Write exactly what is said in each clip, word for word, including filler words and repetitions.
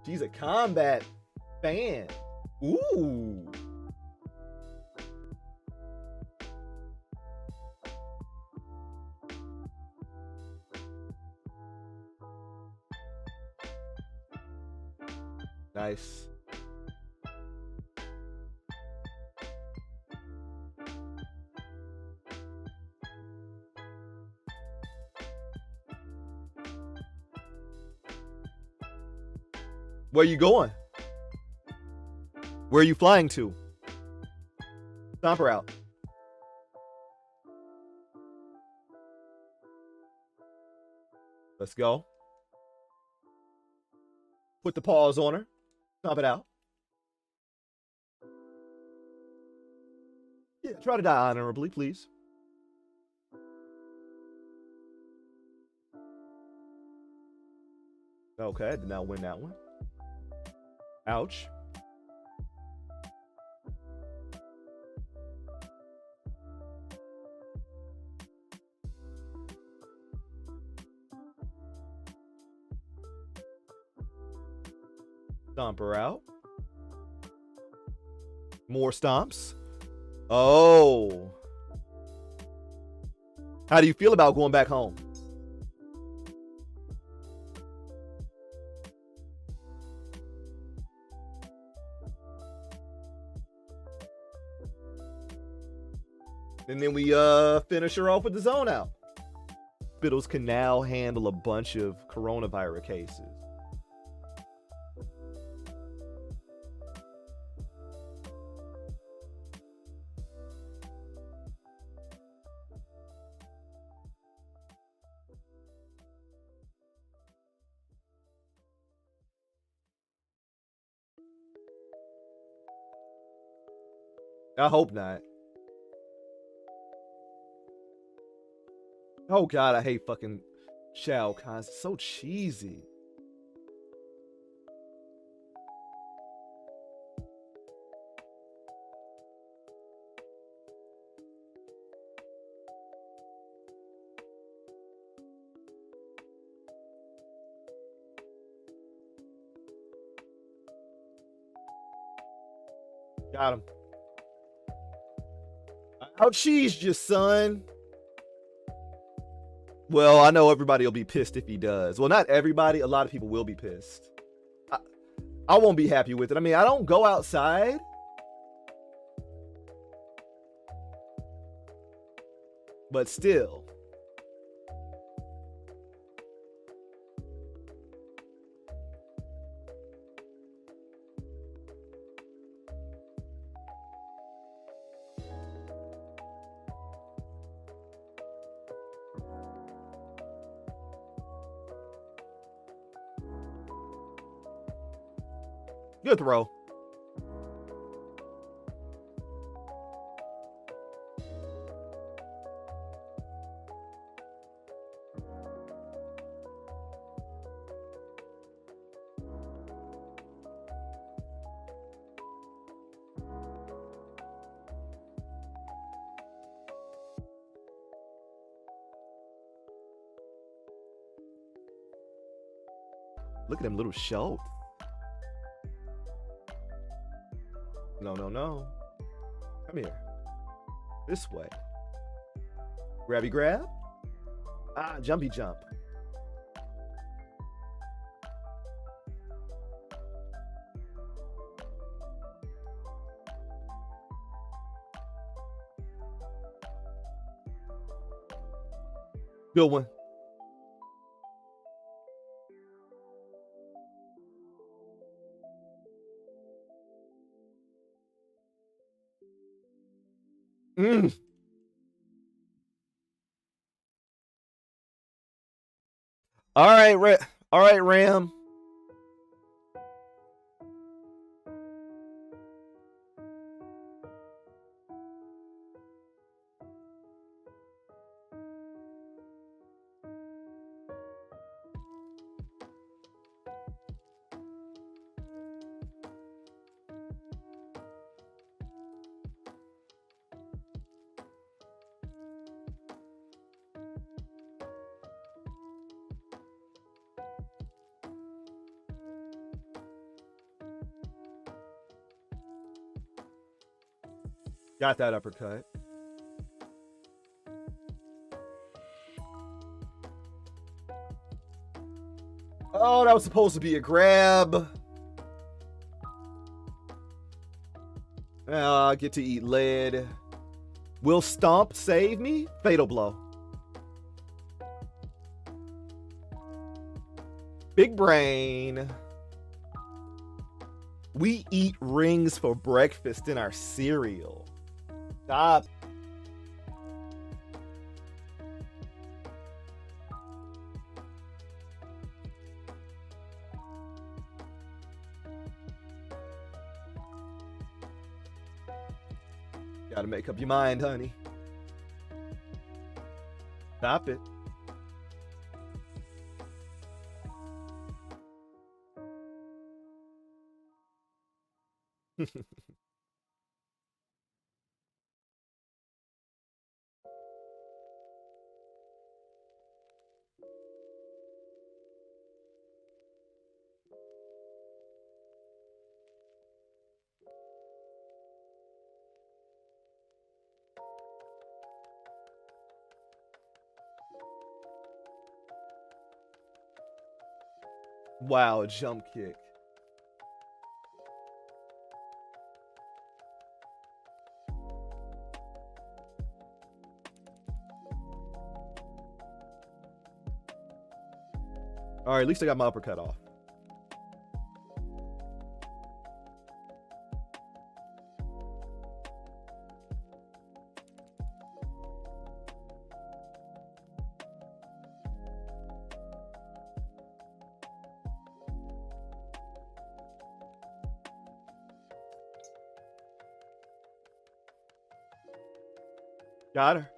She's a Kombat fan. Ooh. Nice. Where are you going? Where are you flying to? Stomp her out. Let's go. Put the paws on her. Stomp it out. Yeah, try to die honorably, please. Okay, I did not win that one. Ouch. Stomp her out. More stomps. Oh. How do you feel about going back home? And then we uh finish her off with the zone out. Hospitals can now handle a bunch of coronavirus cases. I hope not. Oh god, I hate fucking Shao Kahn. It's so cheesy. Got him. I'll cheese you, son. Well, I know everybody will be pissed if he does. Well, not everybody. A lot of people will be pissed. I, I won't be happy with it. I mean, I don't go outside. But still. Good throw. Look at them little shoulders. No, no, no. Come here. This way. Grabby grab. Ah, jumpy jump. Good one. Mm. All right, Ra all right, Ram. Got that uppercut. Oh, that was supposed to be a grab. Uh, I get to eat lead. Will Stomp save me? Fatal blow. Big brain. We eat rings for breakfast in our cereal. Stop. Gotta make up your mind, honey. Stop it. Wow, jump kick. All right, at least I got my uppercut off. Got her.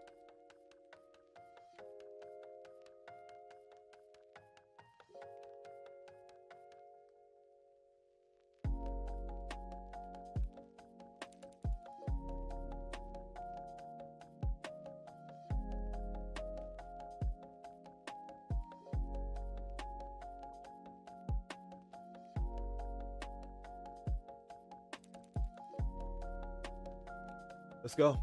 Let's go.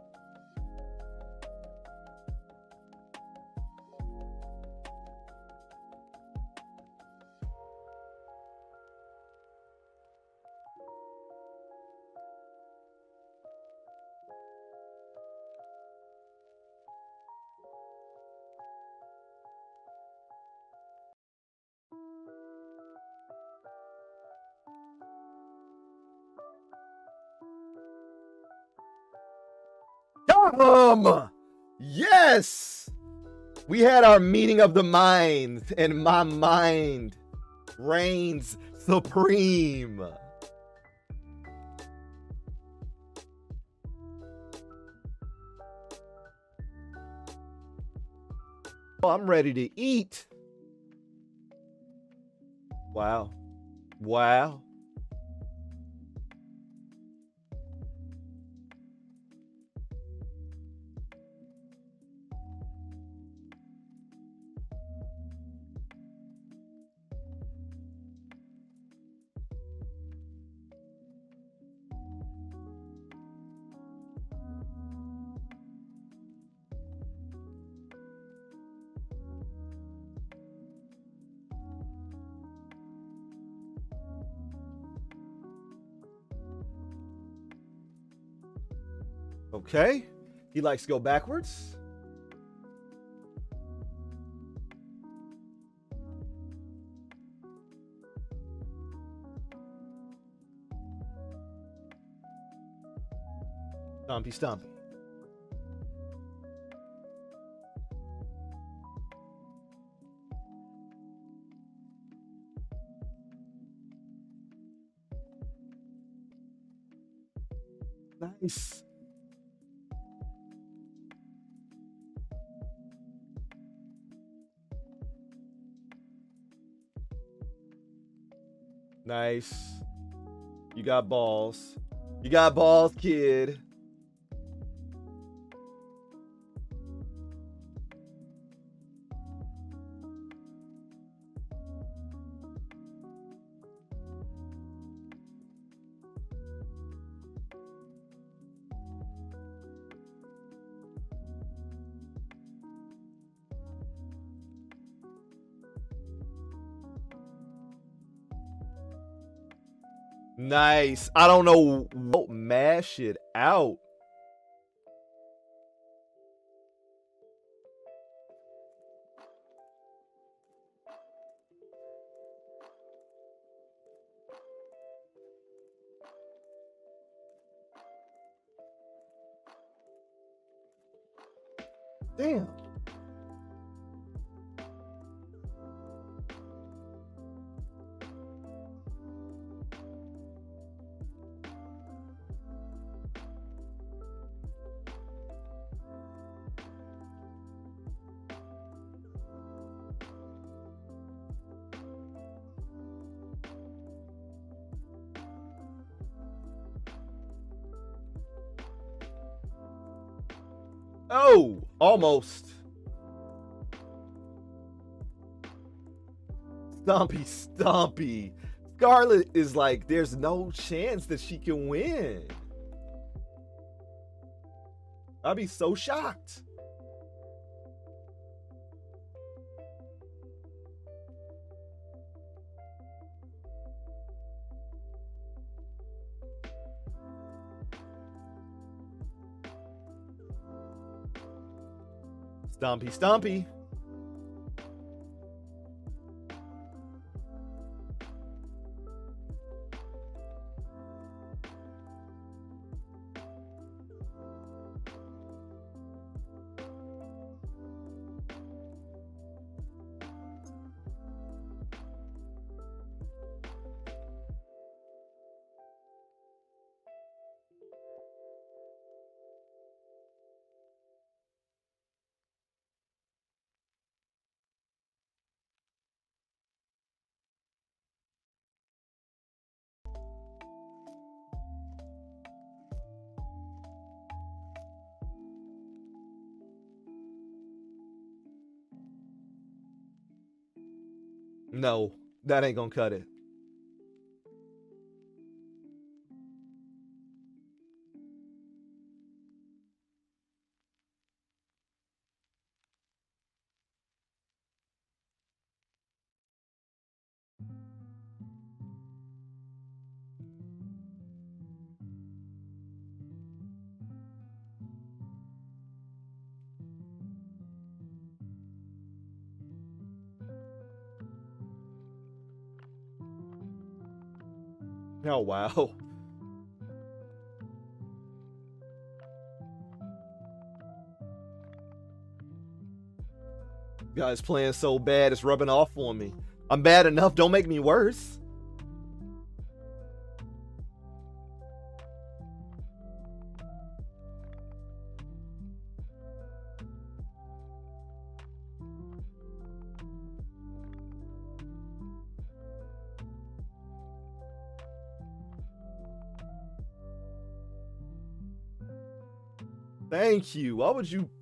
Um, yes, we had our meeting of the minds, and my mind reigns supreme. Oh, I'm ready to eat. Wow. Wow. Okay, he likes to go backwards. Stompy, stompy. Nice. Nice. You got balls. You got balls, kid. Nice. I don't know what. Mash it out. Damn. Oh, almost. Stumpy, Stumpy. Scarlet is like, there's no chance that she can win. I'd be so shocked. Stumpy, Stumpy. No, that ain't gonna cut it. Oh, wow. Guys playing so bad, it's rubbing off on me. I'm bad enough, don't make me worse. Thank you. Why would you